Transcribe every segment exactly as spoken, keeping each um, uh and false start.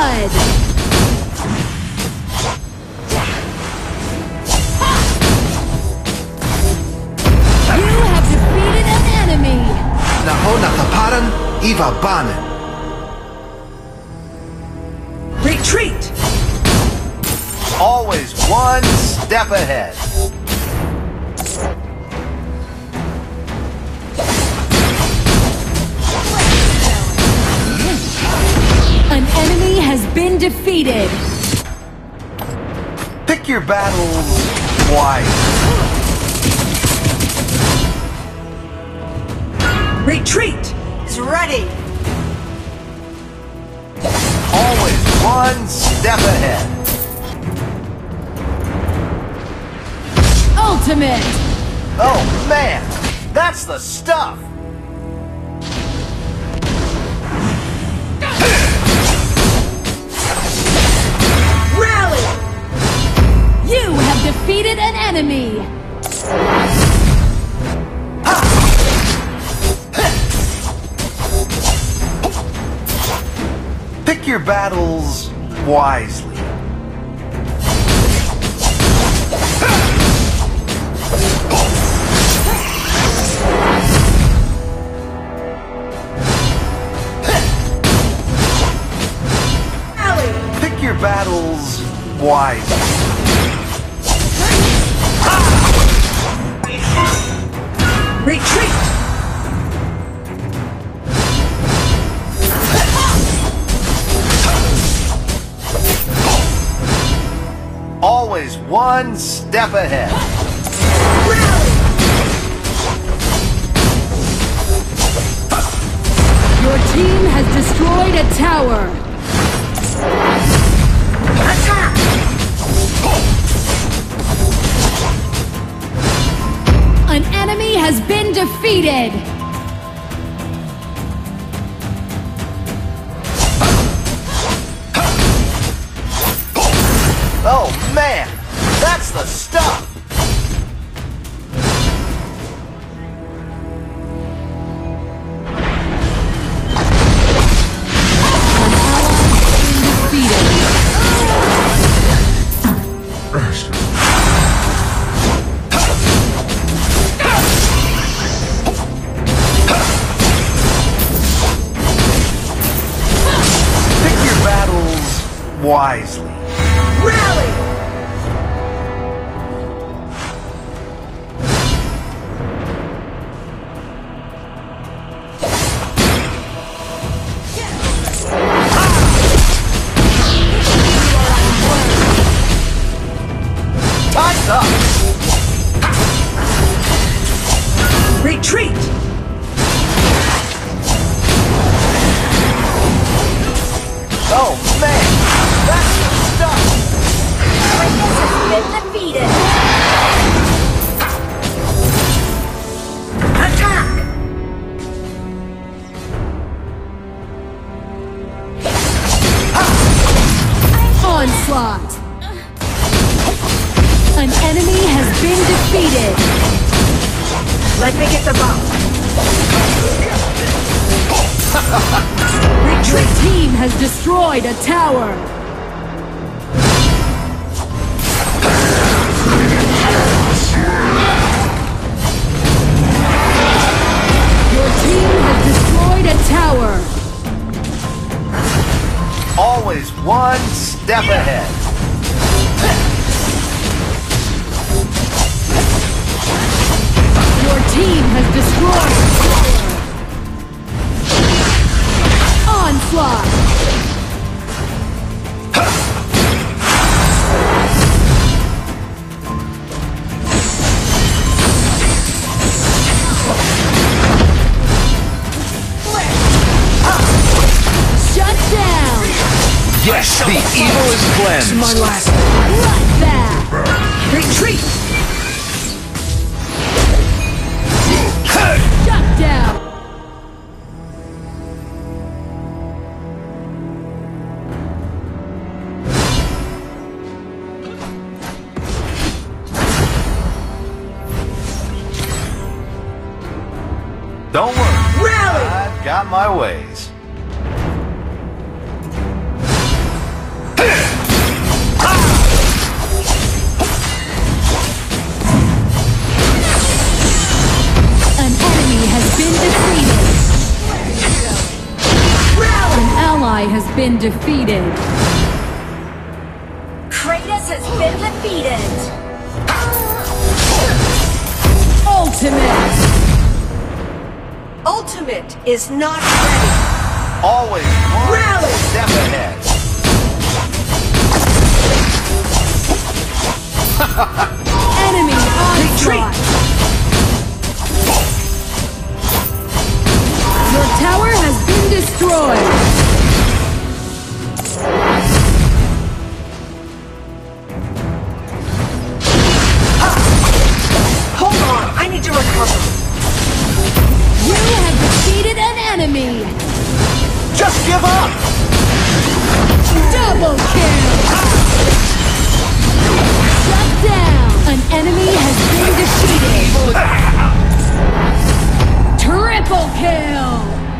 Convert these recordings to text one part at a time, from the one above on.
blood! You have defeated an enemy! Naho nakaparan, iwa banen. Retreat! Always one step ahead. An enemy has been defeated! Pick your battles wisely. Retreat is ready! Always one step ahead. Ultimate! Oh man, that's the stuff! Rally! You have defeated an enemy! Pick your battles wisely. Pick your battles wisely. Retreat! Always one step ahead. Your team has destroyed a tower! Attack! An enemy has been defeated! Oh man, that's the stuff! Pick your battles wisely. Rally! Time's up! Retreat! Oh man, that's the stuff! Been defeated! Attack! Onslaught! An enemy has been defeated! Let me get the bomb! Your team has destroyed a tower! Your team has destroyed a tower! Always one step ahead. Your team has destroyed a tower! Onslaught! Shut down! Yes, the evil is cleansed. My last Bloodbath! retreat! Shut down! Don't worry, Rally! I've got my ways. ally has been defeated. Kratos has been defeated. Ultimate! Ultimate is not ready. Always one Rally! step ahead. Enemy onslaught! Your tower has been destroyed! Hold on, I need to recover. You have defeated an enemy! Just give up! Double kill! Shut down! An enemy has been defeated! Triple kill!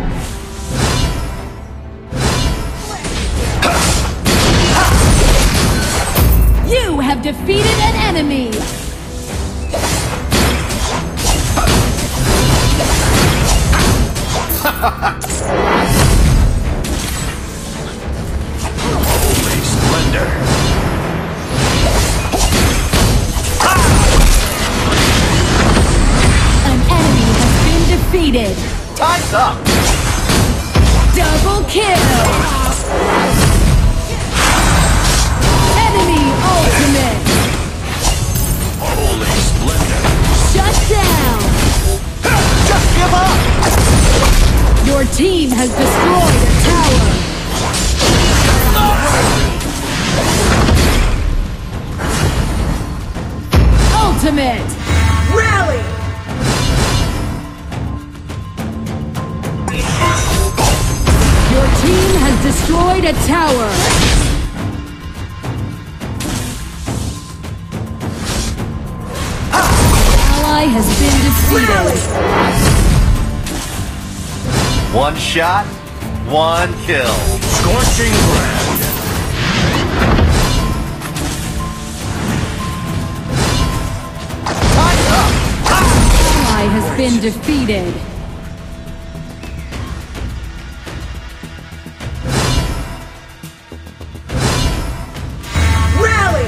You have defeated an enemy! Holy splendor! An enemy has been defeated! Time's up! Double kill! Enemy ultimate! Holy splendor! Shut down! Just give up! Your team has destroyed a tower! Ultimate! Rally! Your team has destroyed a tower! Ally has been defeated! One shot, one kill. Scorching brand. Time's up! Ally has been defeated! Rally!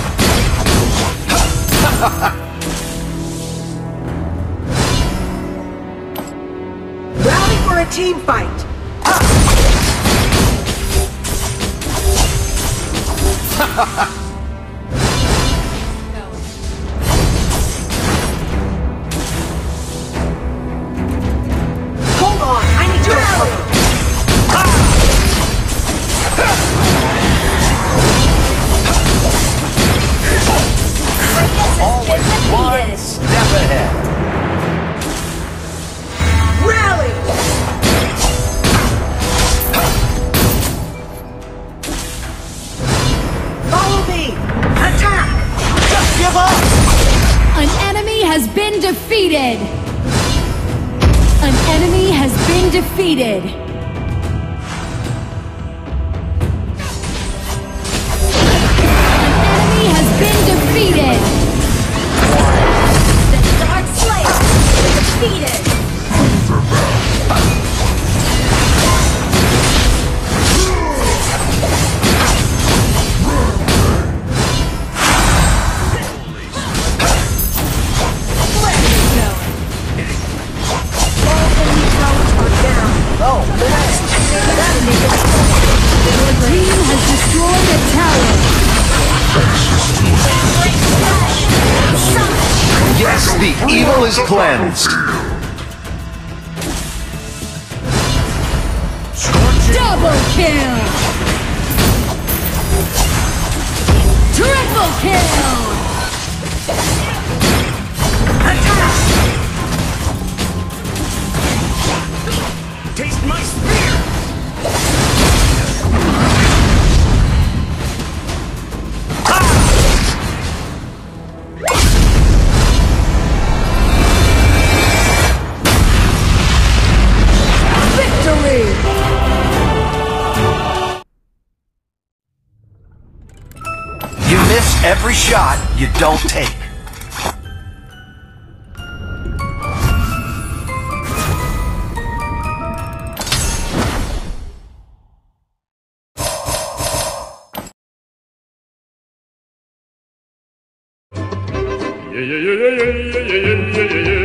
Rally for a team fight. Hold on, I need to recover. Always one step ahead. Rally! Follow me! Attack! Just give up! An enemy has been defeated! An enemy has been defeated! An enemy has been defeated! The Dark Slayer is defeated. Oh, man. Your team has destroyed a tower! Yes, the evil is cleansed. Double kill! Triple kill! Attack! Taste my spear! Victory! You miss every shot you don't take. 예예예예예예예예예